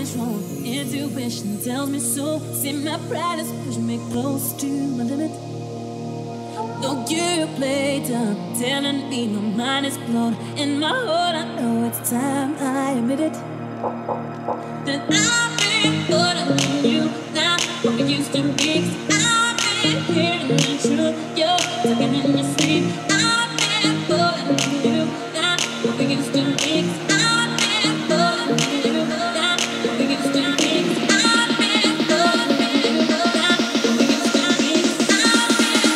something's wrong. Intuition tells me so. See, my pride has pushed me close to my limit. Though you play dumb, telling me my mind is blown. In my heart, I know it's time I admit it. That I've been putting on you now. What we used to be. 'Cause I've been hearing the truth. You're talking in your sleep. I've been putting on you now. What we used to be. 'Cause I've been putting on you now. What we used to be. 'Cause I've been putting on you now. What we used to be. 'Cause I've been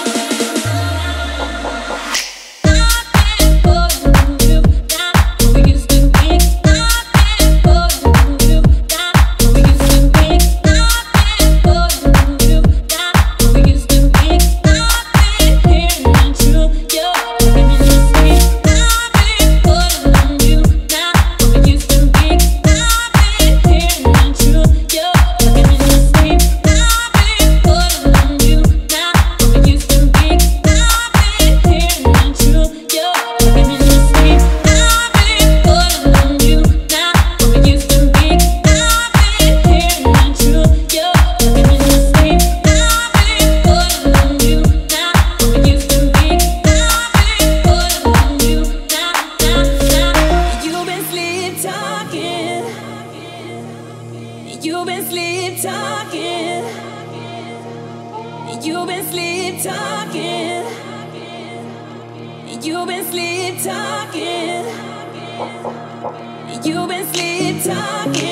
putting on you now. What we used to be. 'Cause I've been putting on you now. What we used to be. 'Cause I've been putting on you now. What we used to be. 'Cause I've been hearing the truth. You're talking in your sleep. I've been putting on you now. What we used to be. 'Cause I've been hearing the truth. You're talking in your sleep. I've been putting on you now. What we used to be. 'Cause I've been hearing the truth. You're talking in your sleep. I've been putting on you now. What we used to be. 'Cause I've been hearing the truth. You're talking in your sleep. I've been putting on you now. What we used to be. 'Cause I've been putting on you now, now, now. You've been sleep talking. You've been sleep talking. You've been sleep talking. You've been sleep talking. You've been sleep talking.